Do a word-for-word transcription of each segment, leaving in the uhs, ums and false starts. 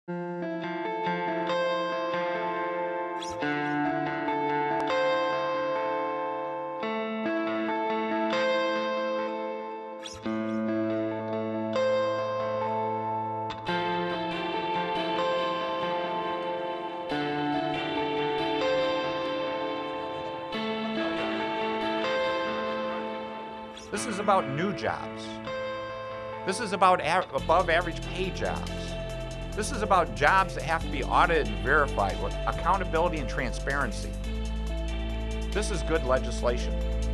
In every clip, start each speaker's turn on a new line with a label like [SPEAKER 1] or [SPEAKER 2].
[SPEAKER 1] This is about new jobs. This is about above average pay jobs. This is about jobs that have to be audited and verified with accountability and transparency. This is good legislation.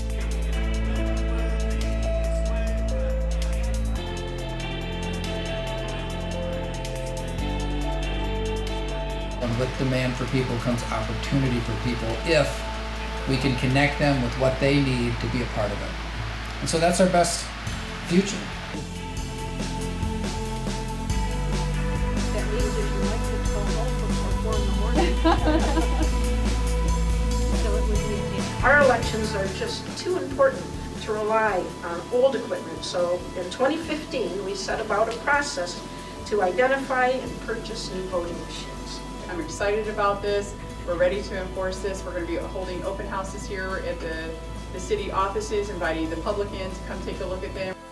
[SPEAKER 2] And with demand for people comes opportunity for people if we can connect them with what they need to be a part of it. And so that's our best future.
[SPEAKER 3] That means if you like to go home before four in the morning. So it would be, our elections are just too important to rely on old equipment. So in twenty fifteen, we set about a process to identify and purchase new voting machines.
[SPEAKER 4] I'm excited about this. We're ready to enforce this. We're going to be holding open houses here at the, the city offices, inviting the public in to come take a look at them.